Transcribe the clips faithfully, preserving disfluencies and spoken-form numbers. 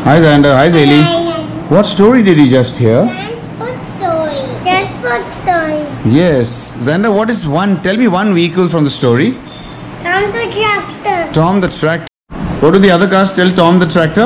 Hi Xander, hi Zeli. What story did you just hear? Transport story. Transport story. Yes. Xander, what is one? Tell me one vehicle from the story. Tom the tractor. Tom the tractor. What do the other cars tell Tom the tractor?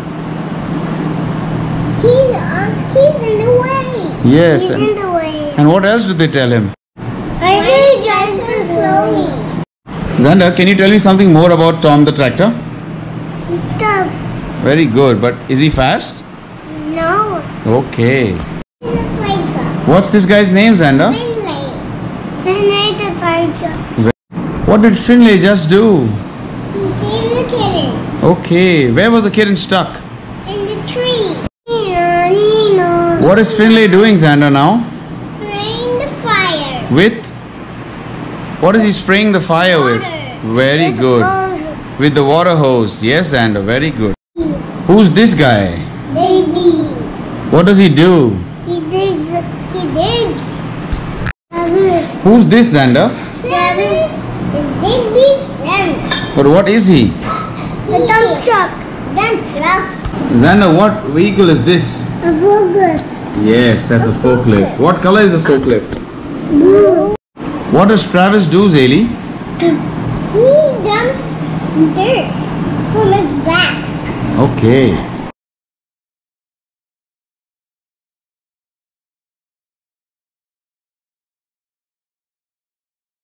He's, uh, he's in the way. Yes. He's And, in the way. and what else do they tell him? I think he drives so slowly. Xander, can you tell me something more about Tom the tractor? He's tough. Very good, but is he fast? No. Okay. He's a fighter. What's this guy's name, Xander? Finlay. Finlay the fighter. What did Finlay just do? He saved the kitten. Okay, where was the kitten stuck? In the tree. Nino, Nino. What is Finlay doing, Xander, now? Spraying the fire. With? What is he spraying the fire with? Water. Very With good. hose. With the water hose. Yes, Xander, very good. Who's this guy? Baby. What does he do? He digs. He digs. Travis. Who's this, Xander? Travis is Digby's friend. But what is he? The dump truck. Dump truck. Xander, what vehicle is this? A forklift. Yes, that's a forklift. What color is the forklift? Blue. What does Travis do, Zeli? He dumps dirt from his back. Okay.